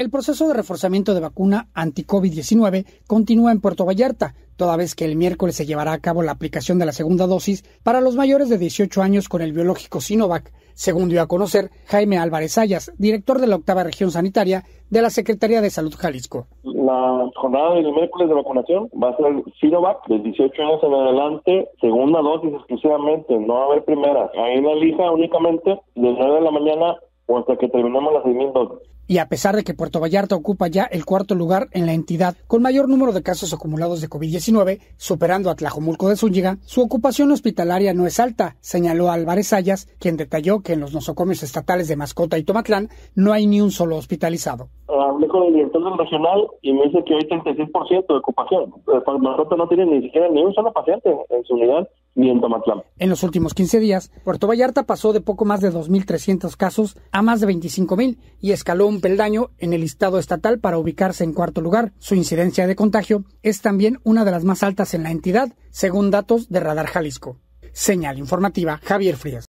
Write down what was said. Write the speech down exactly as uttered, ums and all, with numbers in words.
El proceso de reforzamiento de vacuna anti-COVID diecinueve continúa en Puerto Vallarta, toda vez que el miércoles se llevará a cabo la aplicación de la segunda dosis para los mayores de dieciocho años con el biológico Sinovac, según dio a conocer Jaime Álvarez Sayas, director de la octava región sanitaria de la Secretaría de Salud Jalisco. La jornada del miércoles de vacunación va a ser Sinovac de dieciocho años en adelante, segunda dosis exclusivamente, no va a haber primera. Ahí la lija únicamente de nueve de la mañana o hasta que terminemos las seis mil dosis. Y a pesar de que Puerto Vallarta ocupa ya el cuarto lugar en la entidad con mayor número de casos acumulados de COVID diecinueve, superando a Tlajomulco de Zúñiga, su ocupación hospitalaria no es alta, señaló Álvarez Sayas, quien detalló que en los nosocomios estatales de Mascota y Tomatlán no hay ni un solo hospitalizado. Hablé con el director del regional y me dice que hay treinta y seis por ciento de ocupación. Mascota no tiene ni siquiera ni un solo paciente en su unidad ni en Tomatlán. En los últimos quince días, Puerto Vallarta pasó de poco más de dos mil trescientos casos a más de veinticinco mil y escaló un peldaño en el listado estatal para ubicarse en cuarto lugar. Su incidencia de contagio es también una de las más altas en la entidad, según datos de Radar Jalisco. Señal informativa, Javier Frías.